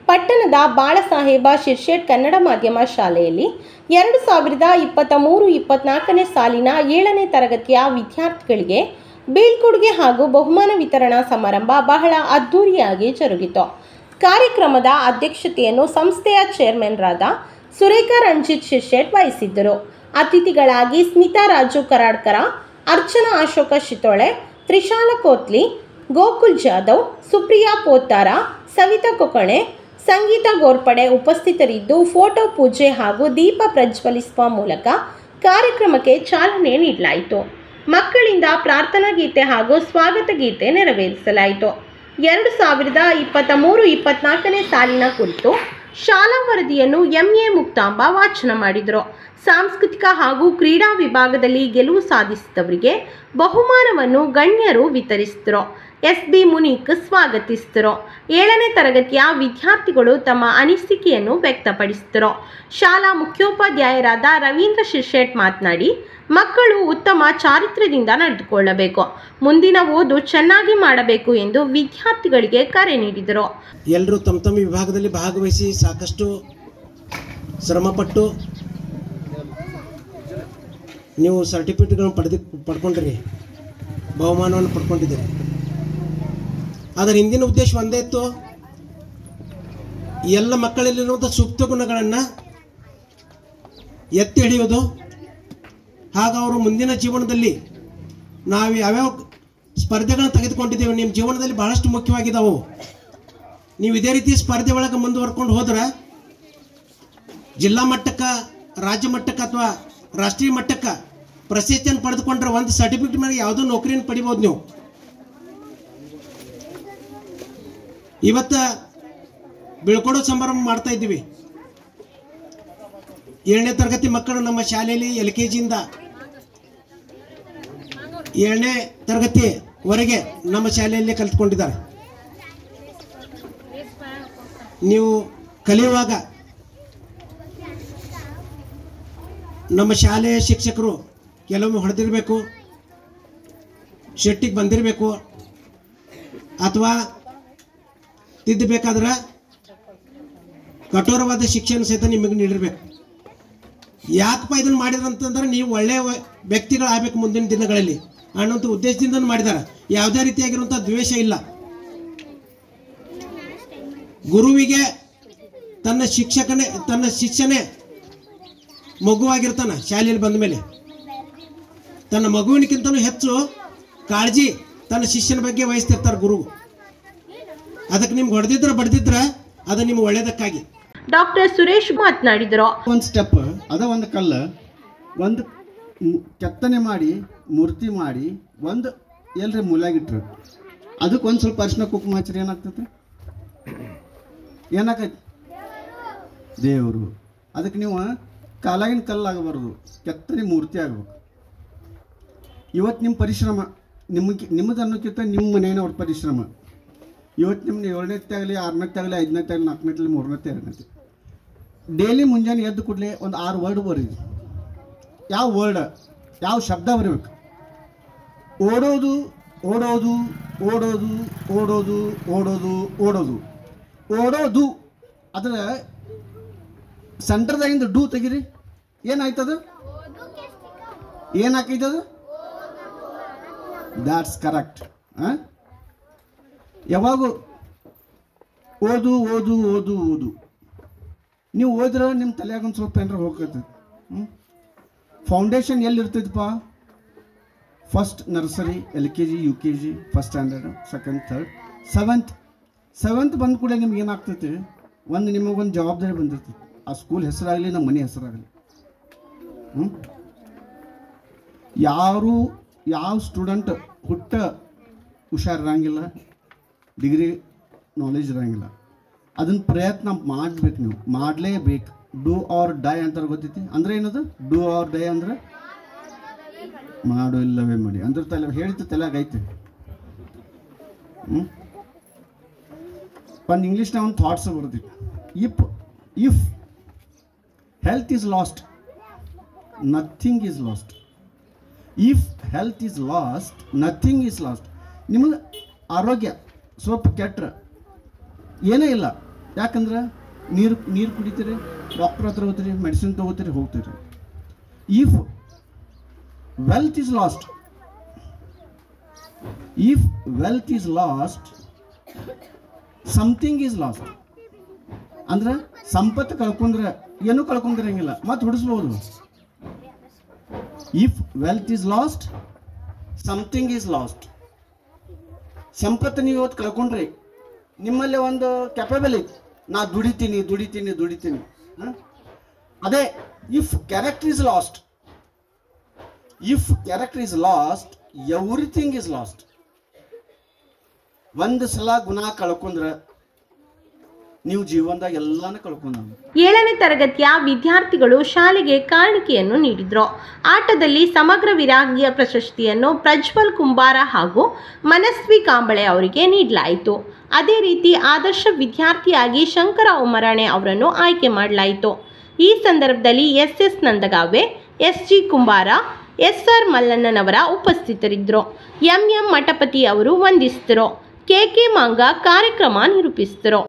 ಪಟ್ಟಣದ ಬಾಳಸಾಹೇಬ ಶಿರ್ಷೆಟ್ ಕನ್ನಡ ಮಾಧ್ಯಮ ಶಾಲೆಯಲ್ಲಿ 2023-24ನೇ ಸಾಲಿನ 7ನೇ ತರಗತಿಯ ವಿದ್ಯಾರ್ಥಿಗಳಿಗೆ ಬೀಳ್ಕೊಡುಗೆ ಹಾಗೂ ಬಹುಮಾನ ವಿತರಣಾ ಸಮಾರಂಭ ಬಹಳ ಅದ್ದೂರಿಯಾಗಿ ಜರುಗಿತು. ಕಾರ್ಯಕ್ರಮದ ಅಧ್ಯಕ್ಷತೆಯನ್ನು ಸಂಸ್ಥೆಯ ಚೇರ್ಮನ್ ರಾದ ಸುರೇಖಾ ರಂಜಿತ್ ಶಿರ್ಷೆಟ್ ವಹಿಸಿದ್ದರು. ಅತಿಥಿಗಳಾಗಿ ಸ್ಮಿತಾ ರಾಜು ಕರಾಡ್ಕರ, ಅರ್ಚನಾ ಅಶೋಕ ಶಿತೋಳೆ, ತ್ರಿಶಾಲ ಕೋತ್ಲಿ, ಗೋಕುಲ್ ಜಾಧವ್, ಸುಪ್ರಿಯಾ ಪೋತ್ತಾರ, ಸವಿತಾ ಕೊಕಣೆ, ಸಂಗೀತ ಗೋರ್ಪಡೆ ಉಪಸ್ಥಿತರಿದ್ದು ಫೋಟೋ ಪೂಜೆ ಹಾಗೂ ದೀಪ ಪ್ರಜ್ವಲಿಸುವ ಮೂಲಕ ಕಾರ್ಯಕ್ರಮಕ್ಕೆ ಚಾಲನೆ ನೀಡಲಾಯಿತು. ಮಕ್ಕಳಿಂದ ಪ್ರಾರ್ಥನಾ ಗೀತೆ ಹಾಗೂ ಸ್ವಾಗತ ಗೀತೆ ನೆರವೇರಿಸಲಾಯಿತು. 2023-24ನೇ ಸಾಲಿನ ಕುರಿತು ಶಾಲಾ ವರದಿಯನ್ನು ಎಂಎ ಮುಕ್ತಾಂಬ ವಾಚನ ಮಾಡಿದರು. ಸಾಂಸ್ಕೃತಿಕ ಹಾಗೂ ಕ್ರೀಡಾ ವಿಭಾಗದಲ್ಲಿ ಗೆಲುವು ಸಾಧಿಸಿದವರಿಗೆ ಬಹುಮಾನವನ್ನು ಗಣ್ಯರು ವಿತರಿಸಿದರು. ಎಸ್ಬಿ ಮುನೀಕ್ ಸ್ವಾಗತಿಸಿದರು. 7ನೇ ತರಗತಿಯ ವಿದ್ಯಾರ್ಥಿಗಳು ತಮ್ಮ ಅನಿಸಿಕೆಯನ್ನು ವ್ಯಕ್ತಪಡಿಸಿದರು. ಶಾಲಾ ಮುಖ್ಯೋಪಾಧ್ಯಾಯರಾದ ರವೀಂದ್ರ ಶಿರ್ಷೆಟ್ ಮಾತನಾಡಿ, ಮಕ್ಕಳು ಉತ್ತಮ ಚಾರಿತ್ರ್ಯದಿಂದ ನಡೆದುಕೊಳ್ಳಬೇಕು, ಮುಂದಿನ ಓದು ಚೆನ್ನಾಗಿ ಮಾಡಬೇಕು ಎಂದು ವಿದ್ಯಾರ್ಥಿಗಳಿಗೆ ಕರೆ ನೀಡಿದರು. ಎಲ್ಲರೂ ತಮ್ಮ ತಮ್ಮ ವಿಭಾಗದಲ್ಲಿ ಭಾಗವಹಿಸಿ ಸಾಕಷ್ಟು ಶ್ರಮಪಟ್ಟು ನೀವು ಸರ್ಟಿಫಿಕೇಟ್ಗಳನ್ನು ಪಡ್ಕೊಂಡಿರಿ, ಬಹುಮಾನವನ್ನು ಪಡ್ಕೊಂಡಿದ್ದೀರಿ. ಅದರ ಹಿಂದಿನ ಉದ್ದೇಶ ಒಂದೇ ಇತ್ತು, ಎಲ್ಲ ಮಕ್ಕಳಲ್ಲಿರುವಂಥ ಸೂಕ್ತ ಗುಣಗಳನ್ನು ಎತ್ತಿ ಹಿಡಿಯೋದು, ಹಾಗೂ ಅವರು ಮುಂದಿನ ಜೀವನದಲ್ಲಿ ನಾವು ಯಾವ್ಯಾವ ಸ್ಪರ್ಧೆಗಳನ್ನು ತೆಗೆದುಕೊಂಡಿದ್ದೇವೆ ನಿಮ್ಮ ಜೀವನದಲ್ಲಿ ಬಹಳಷ್ಟು ಮುಖ್ಯವಾಗಿದ್ದಾವೆ. ನೀವು ಇದೇ ರೀತಿ ಸ್ಪರ್ಧೆ ಒಳಗೆ ಮುಂದುವರ್ಕೊಂಡು ಹೋದ್ರೆ ಜಿಲ್ಲಾ ಮಟ್ಟಕ್ಕೆ, ರಾಜ್ಯ ಮಟ್ಟಕ್ಕೆ ಅಥವಾ ರಾಷ್ಟ್ರೀಯ ಮಟ್ಟಕ್ಕೆ ಪ್ರಶಸ್ತಿಯನ್ನು ಪಡೆದುಕೊಂಡ್ರೆ ಒಂದು ಸರ್ಟಿಫಿಕೇಟ್ ಮೇಲೆ ಯಾವುದೋ ನೌಕರಿಯನ್ನು ಪಡಿಬೋದು ನೀವು. ಇವತ್ತು ಬೀಳ್ಕೊಡೋ ಸಮಾರಂಭ ಮಾಡ್ತಾ ಇದ್ದೀವಿ. 7ನೇ ತರಗತಿ ಮಕ್ಕಳು ನಮ್ಮ ಶಾಲೆಯಲ್ಲಿ LKGಯಿಂದ 7ನೇ ತರಗತಿವರೆಗೆ ನಮ್ಮ ಶಾಲೆಯಲ್ಲಿ ಕಲಿತ್ಕೊಂಡಿದ್ದಾರೆ. ನೀವು ಕಲಿಯುವಾಗ ನಮ್ಮ ಶಾಲೆಯ ಶಿಕ್ಷಕರು ಕೆಲವೊಮ್ಮೆ ಹೊಡೆದಿರಬೇಕು, ಶೆಟ್ಟಿಗೆ ಬಂದಿರಬೇಕು, ಅಥವಾ ತಿದ್ದಬೇಕಾದ್ರೆ ಕಠೋರವಾದ ಶಿಕ್ಷಣ ಸಹಿತ ನಿಮಗೆ ನೀಡಿರಬೇಕು. ಯಾಕಪ್ಪ ಇದನ್ನು ಮಾಡಿದ್ರಂತಂದ್ರೆ ನೀವು ಒಳ್ಳೆಯ ವ್ಯಕ್ತಿಗಳಾಗಬೇಕು ಮುಂದಿನ ದಿನಗಳಲ್ಲಿ ಅನ್ನೋಂಥ ಉದ್ದೇಶದಿಂದ ಮಾಡಿದ್ದಾರೆ. ಯಾವುದೇ ರೀತಿಯಾಗಿರುವಂಥ ದ್ವೇಷ ಇಲ್ಲ. ಗುರುವಿಗೆ ತನ್ನ ಶಿಷ್ಯನೇ ಮಗುವಾಗಿರ್ತಾನೆ. ಶಾಲೆಯಲ್ಲಿ ಬಂದ ಮೇಲೆ ತನ್ನ ಮಗುವಿನಕ್ಕಿಂತಲೂ ಹೆಚ್ಚು ಕಾಳಜಿ ತನ್ನ ಶಿಷ್ಯನ ಬಗ್ಗೆ ವಹಿಸ್ತಿರ್ತಾರೆ ಗುರು. ಅದಕ್ಕೆ ನಿಮ್ಗೆ ಹೊಡೆದಿದ್ರೆ ಬಡ್ದಿದ್ರೆ ಅದು ನಿಮ್ಮ ಒಳ್ಳೇದಕ್ಕಾಗಿ. ಡಾಕ್ಟರ್ ಸುರೇಶ್ ಮಾತನಾಡಿದರು. ಒಂದು ಸ್ಟೆಪ್ ಅದ, ಒಂದು ಕಲ್ಲು, ಒಂದು ಕೆತ್ತನೆ ಮಾಡಿ ಮೂರ್ತಿ ಮಾಡಿ ಒಂದು ಎಲ್ಲರ ಮೂಲೆಯಾಗಿಟ್ರು, ಅದಕ್ಕೆ ಒಂದು ಸ್ವಲ್ಪ ಅರಿಶಿನ ಕುಂಕುಮ ಹಚ್ಚಿರಿ, ಏನಾಗ್ತೈತೆ? ಏನಾಕೈತಿ? ದೇವರು. ಅದಕ್ಕೆ ನೀವು ಕಾಲಾಗಿನ ಕಲ್ಲಾಗಬಾರ್ದು, ಕೆತ್ತನೆ ಮೂರ್ತಿ ಆಗಬೇಕು. ಇವತ್ತು ನಿಮ್ಮ ಪರಿಶ್ರಮ ನಿಮ್ಮದು ಅನ್ನೋಕ್ಕಿಂತ ನಿಮ್ಮ ಮನೆಯವ್ರ ಪರಿಶ್ರಮ. ಇವತ್ತು ನಿಮ್ಮ 7ನೇತೆ ಆಗಲಿ, 6ನೇತೆ ಆಗಲಿ, 5ನೇತೆ ಆಗಲಿ, 4ನೇತೆ ಆಗಲಿ, 3ನೇತೆ, 2ನೇತೆ ಡೈಲಿ ಮುಂಜಾನೆ ಎದ್ದು ಕೂಡಲೇ ಒಂದು 6 ವರ್ಡ್ ಬರೀರಿ. ಯಾವ ವರ್ಡ್, ಯಾವ ಶಬ್ದ ಬರೀಬೇಕು? ಓಡೋದು, ಓಡೋದು, ಓಡೋದು, ಓಡೋದು, ಓಡೋದು, ಓಡೋದು, ಓಡೋದು. ಅದರ ಸೆಂಟರ್ದಾಗಿಂದ ಡೂ ತೆಗೀರಿ. ಏನಾಯ್ತದು? ಏನಾಕೈತದು? That's correct. ಯಾವಾಗೂ ಓದು ಓದು ಓದು ಓದು. ನೀವು ಓದಿದ್ರೆ ನಿಮ್ಮ ತಲೆಯಾಗ ಒಂದು ಸ್ವಲ್ಪ ಏನಾರ ಹೋಗ್ತೈತೆ. ಫೌಂಡೇಶನ್ ಎಲ್ಲಿರ್ತೈತಪ್ಪ? First nursery, LKG, UKG, first standard, second, third, seventh ಬಂದ ಕೂಡ ನಿಮ್ಗೆ ಏನಾಗ್ತೈತೆ? ನಿಮಗೊಂದು ಜವಾಬ್ದಾರಿ ಬಂದಿರ್ತೈತೆ. ಆ ಸ್ಕೂಲ್ ಹೆಸರಾಗಲಿ, ನಮ್ಮ ಮನೆ ಹೆಸರಾಗಲಿ. ಯಾವ ಸ್ಟೂಡೆಂಟ್ ಹುಷಾರಿರಂಗಿಲ್ಲ, ಡಿಗ್ರಿ ನಾಲೆಜ್ ಇರೋಂಗಿಲ್ಲ. ಅದನ್ನು ಪ್ರಯತ್ನ ಮಾಡಬೇಕು, ನೀವು ಮಾಡಲೇಬೇಕು. ಡೂ ಆರ್ ಡೈ ಅಂತಾರೆ, ಗೊತ್ತೈತಿ? ಅಂದರೆ ಏನದು ಡೂ ಆರ್ ಡೈ? ಅಂದರೆ ಮಾಡು ಇಲ್ಲವೇ ಮಾಡಿ ಅಂದ್ರೆ ತಲೆ ಹೇಳಿದ ತಲೆಯಾಗೈತೆ. ಒಂದು ಇಂಗ್ಲೀಷ್ನ ಒಂದು ಥಾಟ್ಸ್ ಬರ್ತಿತ್ತು. If health is lost, nothing is lost. If health is lost, nothing is lost. ನಿಮಗೆ ಆರೋಗ್ಯ ಸ್ವಲ್ಪ ಕೆಟ್ಟರೆ ಏನೇ ಇಲ್ಲ, ಯಾಕಂದ್ರೆ ನೀರು ಕುಡಿತೀರಿ, ಡಾಕ್ಟರ್ ಹತ್ರ ಹೋಗ್ತೀರಿ, ಮೆಡಿಸಿನ್ ತೊಗೋತೀರಿ, ಹೋಗ್ತೀರಿ. If wealth is lost, if wealth is lost, something is lost. ಅಂದ್ರೆ ಸಂಪತ್ತು ಕಳ್ಕೊಂಡ್ರೆ ಏನೂ ಕಳ್ಕೊಂಡಿರಂಗಿಲ್ಲ, ಮತ್ತೆ ಹುಡಿಸ್ಬೋದು. If wealth is lost, something is lost. ಸಂಪತ್ತು ನೀವು ಇವತ್ತು ಕಳ್ಕೊಂಡ್ರಿ, ನಿಮ್ಮಲ್ಲಿ ಒಂದು ಕ್ಯಾಪಬಲ್ ಐತಿ, ನಾ ದುಡಿತೀನಿ. ಅದೇ if character is lost, everything is lost. ಒಂದು ಸಲ ಗುಣ ಕಳ್ಕೊಂಡ್ರೆ ನೀವು ಜೀವನದಾಗ ಎಲ್ಲಾನು ಕಳ್ಕೊಂಡ. 7ನೇ ತರಗತಿಯ ವಿದ್ಯಾರ್ಥಿಗಳು ಶಾಲೆಗೆ ಕಾಣಿಕೆಯನ್ನು ನೀಡಿದ್ರು. ಆಟದಲ್ಲಿ ಸಮಗ್ರ ವಿರಾಗಿಯ ಪ್ರಶಸ್ತಿಯನ್ನು ಪ್ರಜ್ವಲ್ ಕುಂಬಾರ ಹಾಗೂ ಮನಸ್ವಿ ಕಾಂಬಳೆ ಅವರಿಗೆ ನೀಡಲಾಯಿತು. ಅದೇ ರೀತಿ ಆದರ್ಶ ವಿದ್ಯಾರ್ಥಿಯಾಗಿ ಶಂಕರ ಉಮರಾಣೆ ಅವರನ್ನು ಆಯ್ಕೆ ಮಾಡಲಾಯಿತು. ಈ ಸಂದರ್ಭದಲ್ಲಿ S Nandagave, SG Kumbara, SR Mallannanavar ಉಪಸ್ಥಿತರಿದ್ದರು. MM ಮಠಪತಿ ಅವರು ವಂದಿಸಿದರು. KK ಮಾಂಗ ಕಾರ್ಯಕ್ರಮ ನಿರೂಪಿಸಿದರು.